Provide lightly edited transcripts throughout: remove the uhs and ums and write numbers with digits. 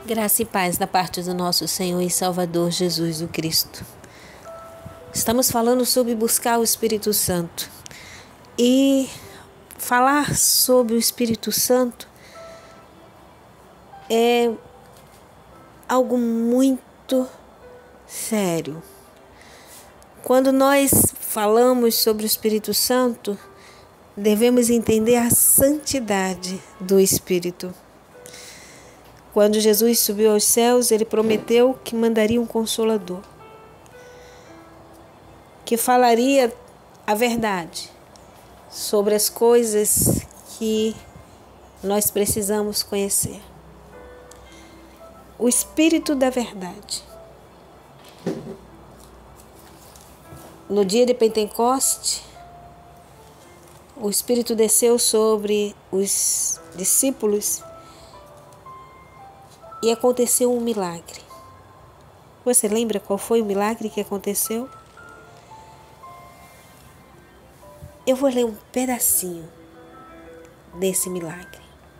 Graça e paz da parte do nosso Senhor e Salvador Jesus o Cristo. Estamos falando sobre buscar o Espírito Santo. E falar sobre o Espírito Santo é algo muito sério. Quando nós falamos sobre o Espírito Santo, devemos entender a santidade do Espírito. Quando Jesus subiu aos céus, ele prometeu que mandaria um Consolador, que falaria a verdade sobre as coisas que nós precisamos conhecer. O Espírito da Verdade. No dia de Pentecoste, o Espírito desceu sobre os discípulos e aconteceu um milagre. Você lembra qual foi o milagre que aconteceu? Eu vou ler um pedacinho desse milagre.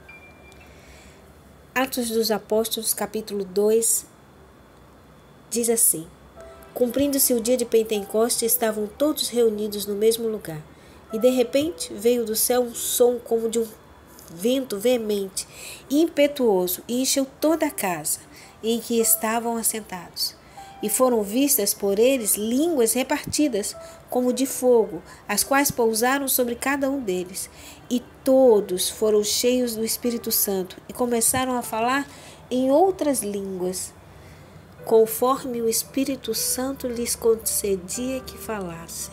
Atos dos Apóstolos, capítulo 2, diz assim: Cumprindo-se o dia de Pentecoste, estavam todos reunidos no mesmo lugar. E de repente veio do céu um som como de um vento veemente e impetuoso, e encheu toda a casa em que estavam assentados. E foram vistas por eles línguas repartidas, como de fogo, as quais pousaram sobre cada um deles. E todos foram cheios do Espírito Santo e começaram a falar em outras línguas, conforme o Espírito Santo lhes concedia que falassem.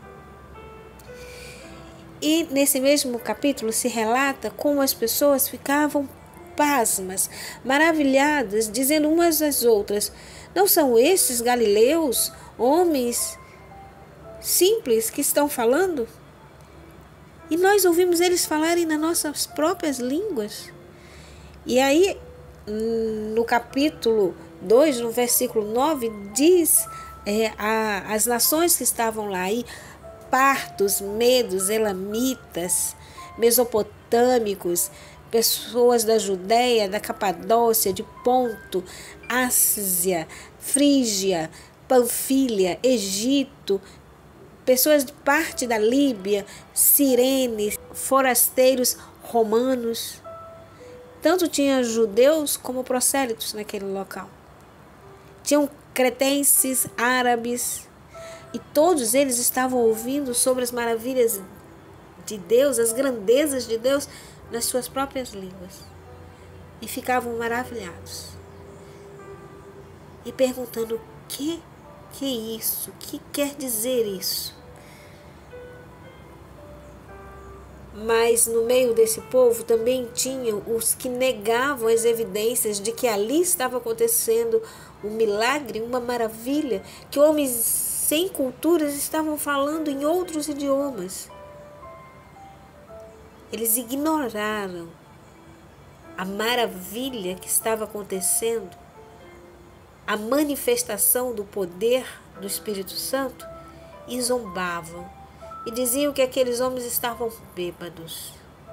E nesse mesmo capítulo se relata como as pessoas ficavam pasmas, maravilhadas, dizendo umas às outras: não são estes galileus, homens simples que estão falando? E nós ouvimos eles falarem nas nossas próprias línguas. E aí, no capítulo 2, no versículo 9, diz as nações que estavam lá aí: partos, medos, elamitas, mesopotâmicos, pessoas da Judéia, da Capadócia, de Ponto, Ásia, Frígia, Panfilha, Egito, pessoas de parte da Líbia, Cirene, forasteiros romanos. Tanto tinha judeus como prosélitos naquele local. Tinham cretenses, árabes, e todos eles estavam ouvindo sobre as maravilhas de Deus, as grandezas de Deus, nas suas próprias línguas. E ficavam maravilhados. E perguntando: o que é isso? O que quer dizer isso? Mas no meio desse povo também tinham os que negavam as evidências de que ali estava acontecendo um milagre, uma maravilha, que homens sem culturas estavam falando em outros idiomas. Eles ignoraram a maravilha que estava acontecendo, a manifestação do poder do Espírito Santo, e zombavam e diziam que aqueles homens estavam bêbados.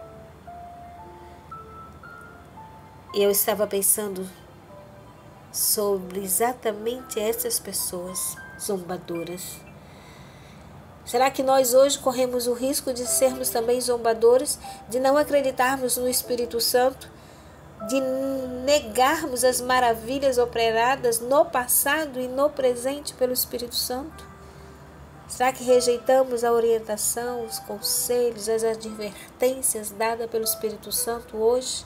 E eu estava pensando sobre exatamente essas pessoas zombadoras. Será que nós hoje corremos o risco de sermos também zombadores, de não acreditarmos no Espírito Santo, de negarmos as maravilhas operadas no passado e no presente pelo Espírito Santo? Será que rejeitamos a orientação, os conselhos, as advertências dadas pelo Espírito Santo hoje?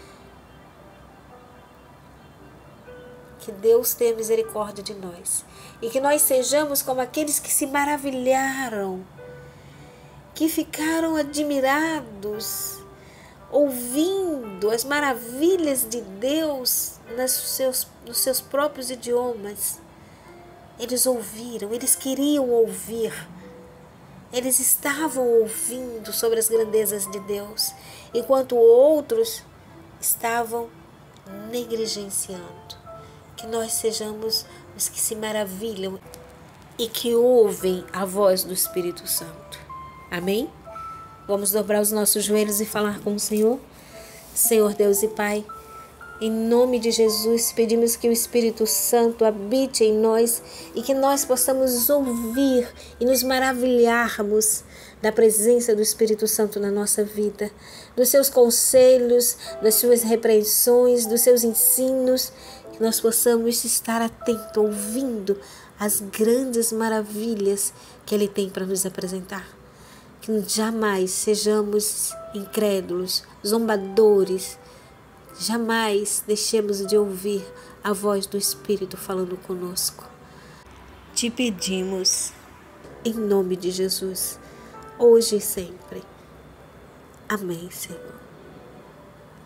Que Deus tenha misericórdia de nós e que nós sejamos como aqueles que se maravilharam, que ficaram admirados, ouvindo as maravilhas de Deus nos seus próprios idiomas. Eles ouviram, eles queriam ouvir, eles estavam ouvindo sobre as grandezas de Deus, enquanto outros estavam negligenciando. Que nós sejamos os que se maravilham e que ouvem a voz do Espírito Santo. Amém? Vamos dobrar os nossos joelhos e falar com o Senhor. Senhor Deus e Pai, Em nome de Jesus, pedimos que o Espírito Santo habite em nós e que nós possamos ouvir e nos maravilharmos da presença do Espírito Santo na nossa vida, dos seus conselhos, das suas repreensões, dos seus ensinos, que nós possamos estar atentos, ouvindo as grandes maravilhas que Ele tem para nos apresentar. Que jamais sejamos incrédulos, zombadores, jamais deixemos de ouvir a voz do Espírito falando conosco. Te pedimos, em nome de Jesus, hoje e sempre. Amém, Senhor.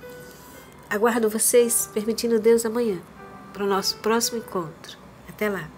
Aguardo vocês, permitindo Deus, amanhã, para o nosso próximo encontro. Até lá.